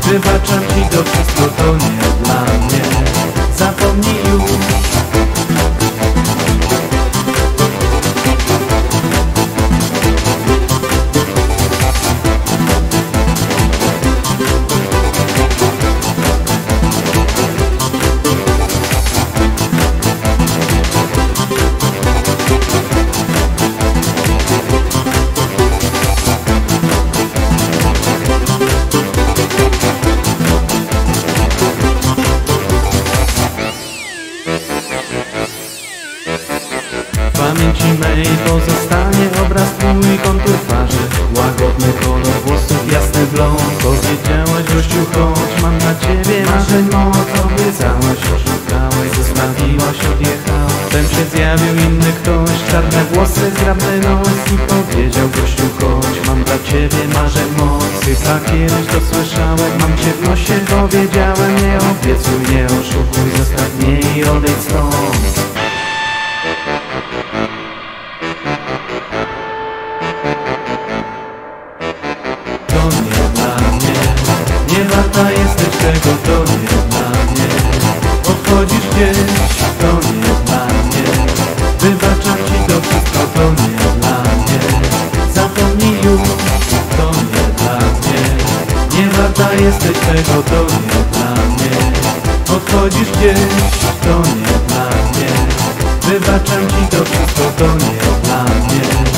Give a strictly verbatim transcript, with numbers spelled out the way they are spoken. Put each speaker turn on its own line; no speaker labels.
Wybaczam ci to wszystko, to nie dla mnie. Zapomnij już. W pamięci mej pozostanie obraz twój, kontur twarzy, łagodny kolor włosów, jasny blond. Powiedziałaś, gościu, chodź, mam dla ciebie marzeń moc. Obiecałaś, oszukałeś, zostawiłaś, odjechałaś. Wtem się zjawił inny ktoś, czarne włosy, zgrabny nos i powiedział, gościu, chodź, mam dla ciebie marzeń moc. Chyba kiedyś to słyszałem, mam cię w nosie, powiedziałem, nie obiecuj, nie oszukuj, zostaw mnie i odejdź stąd. To nie dla mnie, nie warta jesteś tego, to nie dla mnie. Odchodzisz gdzieś, to nie dla mnie. Wybaczam ci to wszystko, to nie dla mnie. Zapomnij już, to nie dla mnie. Nie warta jesteś tego, to nie dla mnie. Odchodzisz gdzieś, to nie dla mnie. Wybaczam ci to wszystko, to nie dla mnie.